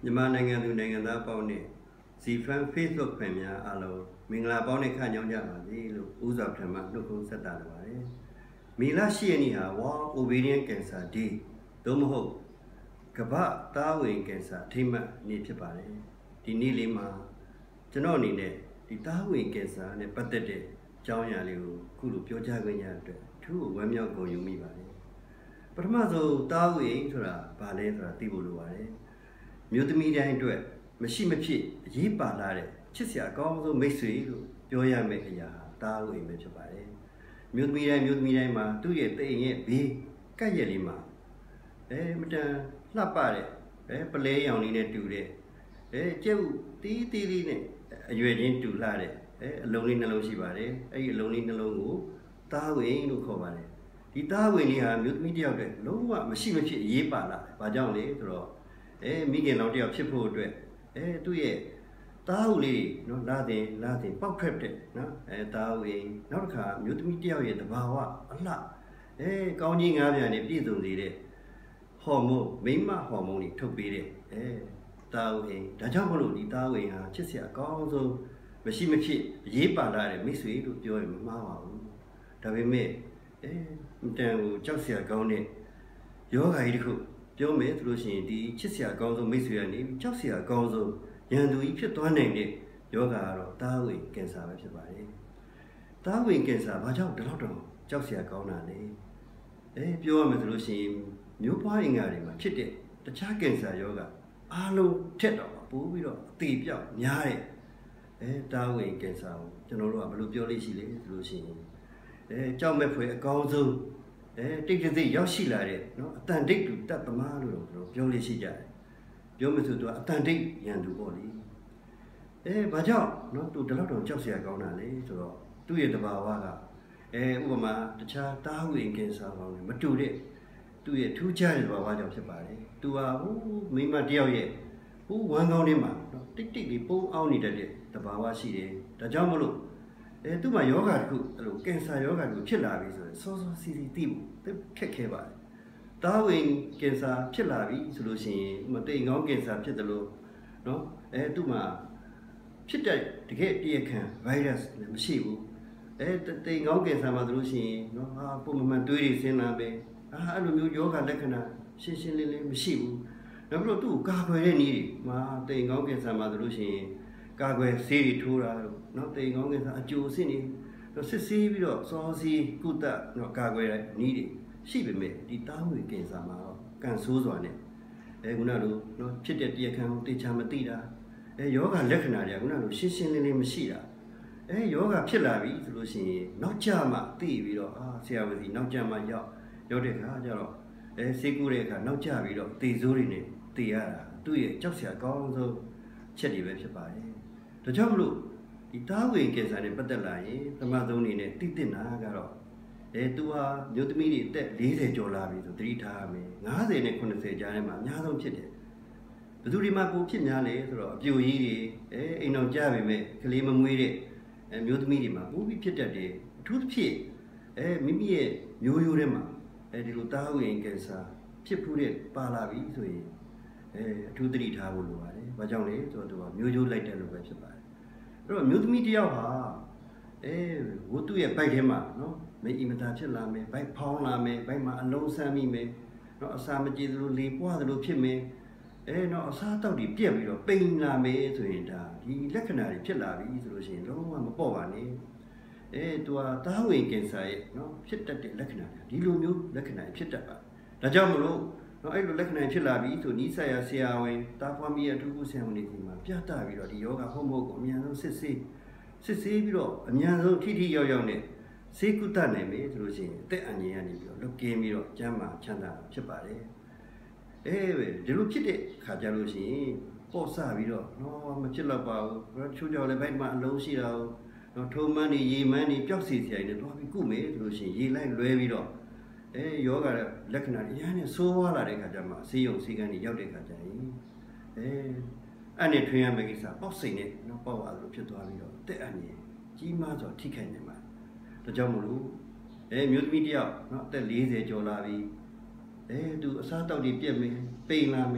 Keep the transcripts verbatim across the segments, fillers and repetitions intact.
မြန်မာနိုင်ငံသူနိုင်ငံသားပေါင်းနဲ့ဇီဖန် Facebook ဖန်များအားလုံးမင်္ဂလာပေါင်းနဲ့ခန့်ကြောင်းကြပါစေလို့ဦးစွာပထမနှုတ်ခွန်းဆက်တာလိုပါတယ်။မေလ၈ရက်နေ့ဟာ World Ovarian Cancer Day သို့မဟုတ်ကမ္ဘာသားဝင်ကင်ဆာအထိမ်းအမှတ်နေ့ဖြစ်ပါတယ်။ဒီနေ့လေးမှာကျွန်တော်အနေနဲ့ဒီသားဝင်ကင်ဆာနဲ့ပတ်သက်တဲ့အကြောင်းအရာလေးကိုခုလိုပြောကြားခွင့်ရတဲ့အတွက်အထူးဝမ်းမြောက်ဂုဏ်ယူမိပါတယ်။ပထမဆုံးသားဝင်ဆိုတာဘာလဲဆိုတာသိဖို့လိုပါတယ်။မြို့သမီးတိုင်းအတွက်မရှိမဖြစ်အရေးပါလာတဲ့ချစ်စရာအကောင်းဆုံးမိတ်ဆွေလို့ပြောရမယ့်အရာသားဝင်ပဲဖြစ်ပါတယ်။မြို့သမီးတိုင်းမြို့သမီးတိုင်းမှာသူ့ရဲ့တိမ်ရဲ့ဘေးကပ်ရက်လေးမှာအဲမတန်လှပတဲ့အဲပလဲရောင်လေးနဲ့တူတဲ့အဲကျုပ်တီးတီးလေးနဲ့အရွယ်ချင်းတူလှတဲ့အဲအလုံးလေးနှလုံးရှိပါတယ်။အဲဒီအလုံးလေးနှလုံးကိုသားဝင်လို့ခေါ်ပါတယ်။ဒီသားဝင်လေးဟာမြို့သမီးတယောက်တည်းလုံးဝမရှိမဖြစ်အရေးပါလာတယ်။ဘာကြောင့်လဲဆိုတော့အဲမိခင်လောင်တယောက်ဖြစ်ဖို့အတွက်အဲသူ့ရဲ့သားဦးလေးနော်လာတင်လာတင်ပောက်ထွက်တဲ့နော်အဲသားဦးရင်နောက်တစ်ခါမြို့သမီးတယောက်ရဲ့တဘာဝအလှအဲကောင်းကြီးငါးပြန်နဲ့ပြည့်စုံစေတဲ့ဟော်မုန်းမိန်းမဟော်မုန်းတွေထုတ်ပေးတဲ့အဲသားဦးရင်ဒါကြောင့်မလို့ဒီသားဦးရင်ဟာချစ်စရာအကောင်းဆုံးမရှိမဖြစ်အရေးပါလာတဲ့မိတ်ဆွေလို့ပြောရင်မမှားပါဘူးဒါပေမဲ့အဲအတန်ကိုကြောက်စရာကောင်းတဲ့ယောဂါကြီးတစ်ခုပြောမယ်ဆိုလို့ရှိရင်ဒီချစ်စရာအကောင်းဆုံးမိတ်ဆွေကနေကြောက်စရာအကောင်းဆုံးရန်သူကြီးဖြစ်သွားနိုင်တဲ့ယောဂါကတော့သားဝင်ကင်ဆာပဲဖြစ်ပါတယ်။သားဝင်ကင်ဆာဘာကြောင့်ဒီလောက်တော့ကြောက်စရာကောင်းတာလဲ။အဲပြောရမယ်ဆိုလို့ရှိရင်မျိုးပွားအင်္ဂါတွေမှာဖြစ်တဲ့တခြားကင်ဆာယောဂါအားလုံးထက်တော့ပိုပြီးတော့အသေးပြောက်များတဲ့အဲသားဝင်ကင်ဆာကိုကျွန်တော်တို့ကဘယ်လိုပြောလို့ရှိလဲဆိုလို့ရှိရင်အဲကြောက်မဲ့ဖွယ်အကောင်းဆုံးအဲတိတ်တိတ်ရောက်ရှိလာတဲ့နော်အတန်တိတ်တူတတ်သမားလို့တော့ပြောလို့ရှိကြတယ်ပြောမှဆိုတော့အတန်တိတ်ရန်သူပေါ့လေအဲဘာကြောင့်နော်သူဒီလောက်တော့ကြောက်စရာကောင်းတာလေဆိုတော့သူ့ရဲ့တဘာဝကအဲဥပမာတခြားတားဝင်ကင်ဆာပေါင်းမတူတဲ့သူ့ရဲ့ထူးခြားတဲ့တဘာဝကြောင့်ဖြစ်ပါတယ်သူဟာဟိုမိမတယောက်ရဲ့ဟိုဝမ်းကောင်းထဲမှာနော်တိတ်တိတ်လေးပုံအောင်နေတတ်တဲ့တဘာဝရှိတယ်ဒါကြောင့်မလို့အဲသူ့မှာယောဂါတစ်ခုအဲ့လိုကင်ဆာယောဂါတစ်ခုဖြစ်လာပြီဆိုရင်စောစောစီစီသိဖို့ခက်ခဲပါတယ်။သားဝင်ကင်ဆာဖြစ်လာပြီဆိုလို့ရှိရင်မတိမ်ကောင်းကင်ဆာဖြစ်တယ်လို့နော်အဲသူ့မှာဖြစ်တဲ့တကယ်တရားခံဗိုင်းရပ်စ်လည်းမရှိဘူး။အဲတိမ်ကောင်းကင်ဆာမှာဆိုလို့ရှိရင်နော်ဟာပုံမှန်သွေးတွေဆင်းလာပဲ။အာအဲ့လိုမျိုးယောဂါလက္ခဏာရှင်းရှင်းလင်းလင်းမရှိဘူး။နောက်ပြီးတော့သူ့ကိုကာကွယ်တဲ့နည်းတွေမှာတိမ်ကောင်းကင်ဆာမှာဆိုလို့ရှိရင်ကာကွယ်ဆေးတွေထိုးတာလို့နော်တိမ်ကောင်းကင်ဆာအကျိုးအဆင့်တွေတော့စစ်ဆေးပြီးတော့စောစီကုသနော်ကာကွယ်တဲ့နည်းတွေရှိပေမဲ့ဒီသားဝင်ကင်ဆာမှာတော့ကန်ဆိုးစွာနဲ့အဲခုနလိုနော်ဖြစ်တဲ့တရားခံကိုတေချာမသိတာအဲယောဂလက္ခဏာတွေကခုနလိုရှင်းရှင်းလင်းလင်းမရှိတာအဲယောဂဖြစ်လာပြီဆိုလို့ရှိရင်နောက်ကျမှသိပြီးတော့အာဆရာဝန်စီနောက်ကျမှရောက်ရောက်တဲ့အခါကျတော့အဲဆေးကုတဲ့အခါနောက်ကျပြီးတော့တေဆိုးတွေနဲ့တေရတာသူ့ရဲ့ကြောက်စရာကောင်းဆုံးချက်တွေပဲဖြစ်ပါတယ်ဒါကြောင့်မလို့ဒီသားဝင်ကင်ဆာနဲ့ပတ်သက်လာရင်ပထမဆုံးအနေနဲ့သိသိနာကတော့အဲသူဟာမျိုးသမီးတွေအသက်၄၀ကျော်လာပြီဆိုသတိထားရမယ်၅၀နဲ့၇၀ကြားထဲမှာအများဆုံးဖြစ်တယ်ဘယ်သူဒီမှာပိုဖြစ်များလဲဆိုတော့အပြိုကြီးတွေအဲအိမ်အောင်ကြပေမဲ့ကလေးမမွေးတဲ့အဲမျိုးသမီးတွေမှာပိုပြီးဖြစ်တတ်တယ်အထူးသဖြင့်အဲမိမိရဲ့မျိုးရိုးထဲမှာအဲဒီလိုသားဝင်ကင်ဆာဖြစ်ဖူးတဲ့ပါလာပြီဆိုရင်အဲအထူးသတိထားဖို့လိုပါတယ်ဘာကြောင့်လဲဆိုတော့သူကမျိုးရိုးလိုက်တယ်လို့ပဲဖြစ်ပါတယ်အဲ့တော့မျိုးသမီးတယောက်ဟာအဲဝတ္ထုရဲ့ဘိုက်ထဲမှာနော်မအီမတာဖြစ်လာမယ်ဘိုက်ဖောင်းလာမယ်ဘိုက်မှာအလုံးဆန်းမိမယ်နော်အစာမကြေသလိုလေပွားသလိုဖြစ်မယ်အဲနော်အစာတောက်တွေပြက်ပြီးတော့ပိန်လာမယ်ဆိုရင်ဒါဒီလက္ခဏာတွေဖြစ်လာပြီဆိုလို့ရှိရင်လုံးဝမပေါ့ပါနဲ့အဲသူဟာသားဝင်ကင်ဆာရဲ့နော်ဖြစ်တတ်တဲ့လက္ခဏာဒီလိုမျိုးလက္ခဏာဖြစ်တတ်ပါဒါကြောင့်မလို့နော်အဲ့လိုလက္ခဏာဖြစ်လာပြီဆိုနီးစပ်ရာဆရာဝန်တာဖွားမီရဲ့အထူးကုဆရာဝန်တွေဒီမှာပြသပြီးတော့ဒီယောဂဟုတ်မဟုတ်ကိုအများဆုံးစစ်ဆေးစစ်ဆေးပြီးတော့အများဆုံးထိထိရောက်ရောက်နဲ့ဆေးကုသနိုင်မယ်ဆိုလို့ရှိရင်အသက်အန္တရာယ်ကနေပြီးတော့လွတ်ကင်းပြီးတော့ကျန်းမာချမ်းသာဖြစ်ပါတယ်အဲပဲဒီလိုဖြစ်တဲ့ခါကြလို့ရှိရင်ပေါ့ဆပြီးတော့နော်မဖြစ်တော့ပါဘူးချိုးကြောင်လည်းဘိုက်မှာအလုံးရှိတာနော်ထုံမန်းနေရေမန်းနေပျောက်စီစရာတွေတော့ပြီးကုမယ်ဆိုလို့ရှိရင်ရေလိုက်လွဲပြီးတော့အဲယောဂလက္ခဏာတွေအများနဲ့ဆိုးွားလာတဲ့ခါကျမှဆေးရုံဆေးကန်းတွေရောက်တဲ့ခါကျရင်အဲအဲ့နဲ့ထွင်ရမယ့်ကိစ္စပေါက်စိတ်နဲ့နော်ပေါက်သွားလို့ဖြစ်သွားပြီးတော့တက်အန်ကြီးကြီးမားစွာထိခိုက်နေမှာဒါကြောင့်မလို့အဲမျိုးသမီးတယောက်နော်အသက်၄၀ကျော်လာပြီအဲသူအစားတောက်တွေပြက်မယ်ပိန်လာမယ်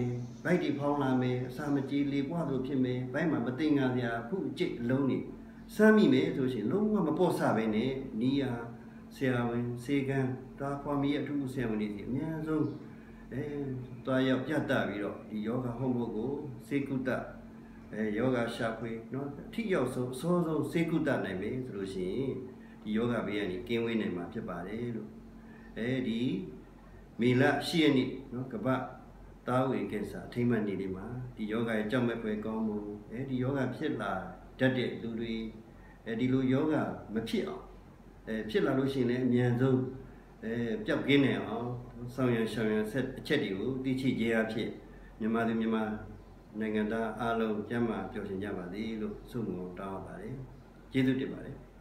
ဘိုက်ဒီဖောင်းလာမယ်အစာမကြီးလေပွားလို့ဖြစ်မယ်ဘိုက်မှာမသိငါစရာခုအကျစ်လုံးနေစမ်းမိမယ်ဆိုရှင်လုံးဝမပေါ့ဆပဲနဲ့နီးယာဆရာဝန်စေကန်းတာဖွာမီအထူးဆရာဝန်တွေစီအများဆုံးအဲတွားရောက်ပြတ်တာပြီးတော့ဒီယောဂဟုံးဖို့ကိုစေကုတအဲယောဂရှာဖွေနော်အထိရောက်ဆုံးအစောဆုံးစေကုတနိုင်ပြီဆိုလို့ရှိရင်ဒီယောဂဘေးကနေကင်းဝေးနိုင်မှာဖြစ်ပါတယ်လို့အဲဒီမေလ၈ရက်နေ့နော်ကပ္ပတာဝေကင်ဆာအထိမ့်မှတ်နေဒီမှာဒီယောဂရဲ့ကြောက်မဲ့ပွဲကောင်းမှုအဲဒီယောဂဖြစ်လာတတ်တဲ့လူတွေအဲဒီလိုယောဂမဖြစ်အောင်အဲဖြစ်လာလို့ရှိရင်လည်းအမြန်ဆုံးအဲပျောက်ကင်းနေအောင်ဆောင်ရန်ရှောင်ရန်ဆက်အချက်တွေကိုသိချိကြရဖြစ်မြန်မာသူမြန်မာနိုင်ငံသားအားလုံးကျန်းမာပျော်ရွှင်ကြပါစေလို့ဆုမွန်တောင်းပါတယ်ကျေးဇူးတင်ပါတယ်